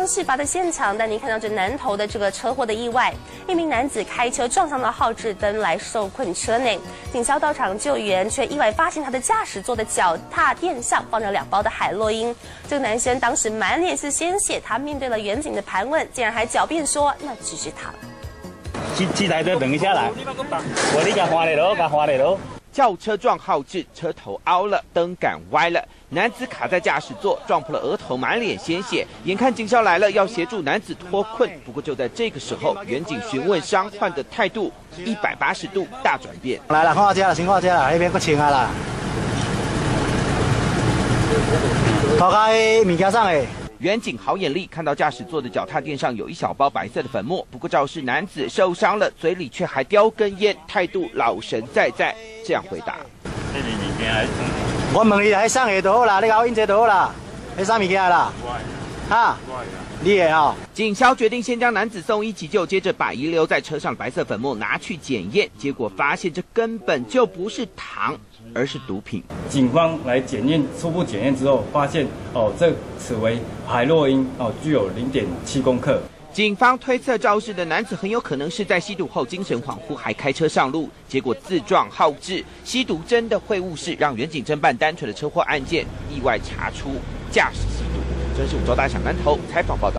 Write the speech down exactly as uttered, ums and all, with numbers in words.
事发的现场，带您看到这南投的这个车祸的意外，一名男子开车撞上了号志灯来受困车内，警消到场救援，却意外发现他的驾驶座的脚踏垫上放着两包的海洛因。这个男生当时满脸是鲜血，他面对了远警的盘问，竟然还狡辩说那只是糖。 这这台车等一下来，我你甲换来喽，甲换来喽。 轿车撞号志，车头凹了，灯杆歪了，男子卡在驾驶座，撞破了额头，满脸鲜血。眼看警消来了，要协助男子脱困，不过就在这个时候，远警询问伤患的态度一百八十度大转变。 来了，看我这了，先看我这了，那边搁清啊啦。头开物件上诶。 远警好眼力，看到驾驶座的脚踏垫上有一小包白色的粉末，不过肇事男子受伤了，嘴里却还叼根烟，态度老神在在，这样回答： 我问你，迄送的就好啦，你搞印这就好啦，迄啥物件啦？哈，你的哦。 警消决定先将男子送医急救，接着把遗留在车上的白色粉末拿去检验，结果发现这根本就不是糖，而是毒品。 警方来检验，初步检验之后，发现哦，这此为海洛因哦，具有零点七公克。 警方推测肇事的男子很有可能是在吸毒后精神恍惚，还开车上路，结果自撞号志。吸毒真的会误事，让远警侦办单纯的车祸案件，意外查出驾驶吸毒。真是五洲大小南投采访报道。